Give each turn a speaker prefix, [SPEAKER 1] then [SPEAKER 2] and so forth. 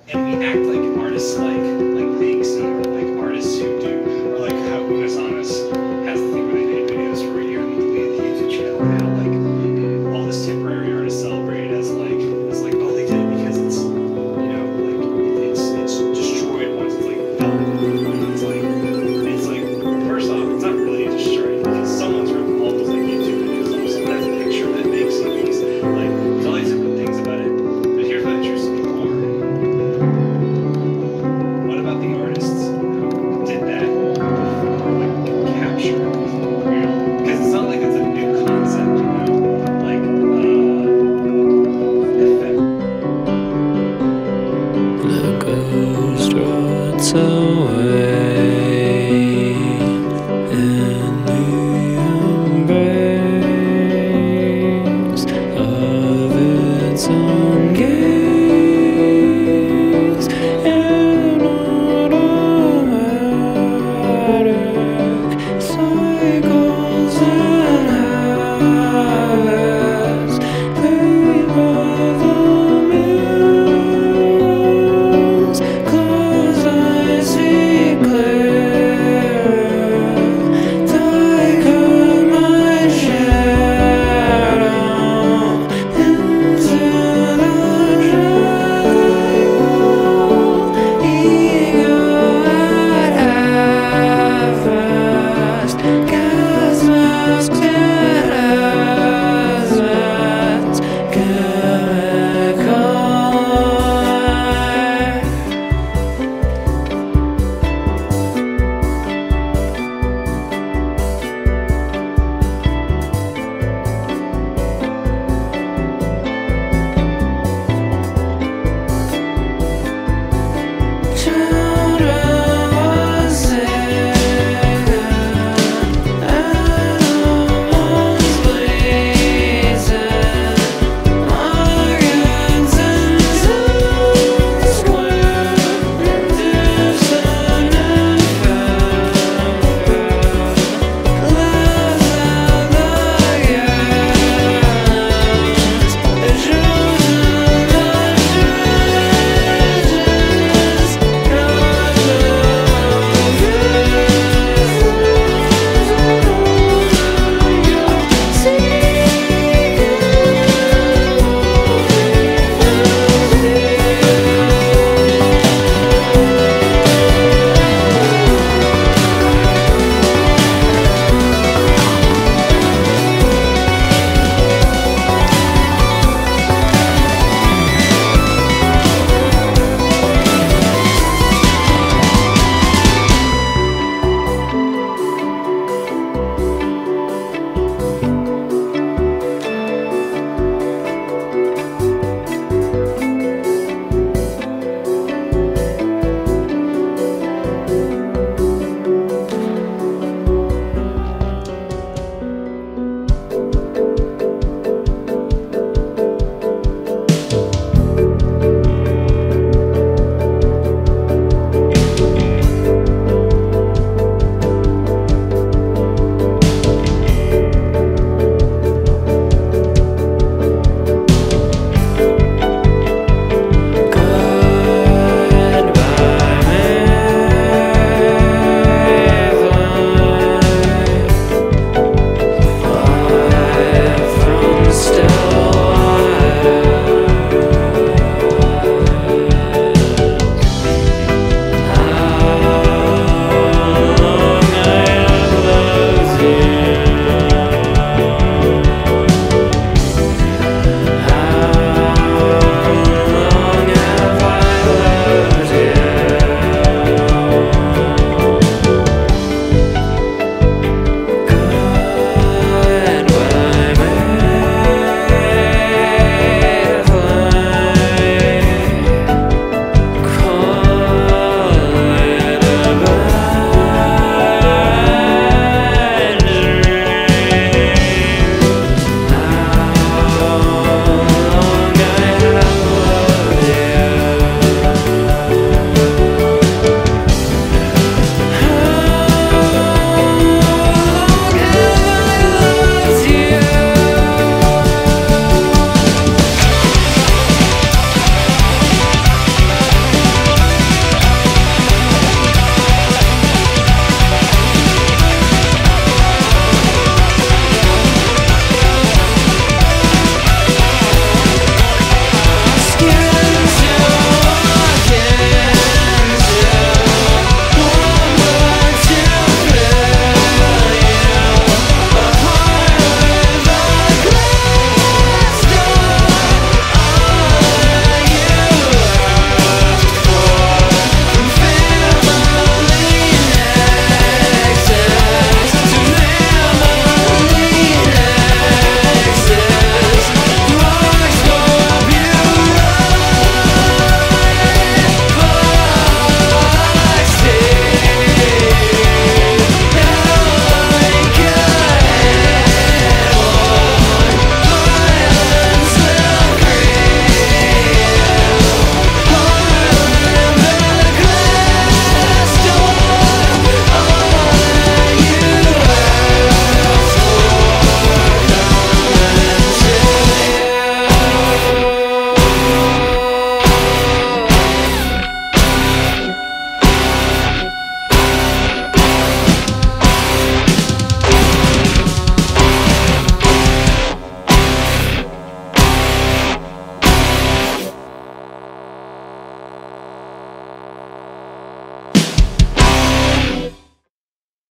[SPEAKER 1] And we act like artists like Banksy or like artists who do, or like how Unis Honest has the thing where they made videos for a year and they deleted the YouTube channel. And now like all this temporary artists celebrate as like oh they did it because it's like it's destroyed once it's like done. And it's like first off it's not really destroyed because someone's ripped all those like YouTube videos off. So that's a picture that makes movies. Like there's all these different things about it. But here's what interests me more. What about the artists who did that before, like capture? Because it's not like it's a new concept, Like,
[SPEAKER 2] The ghost rots away in the embrace of its own.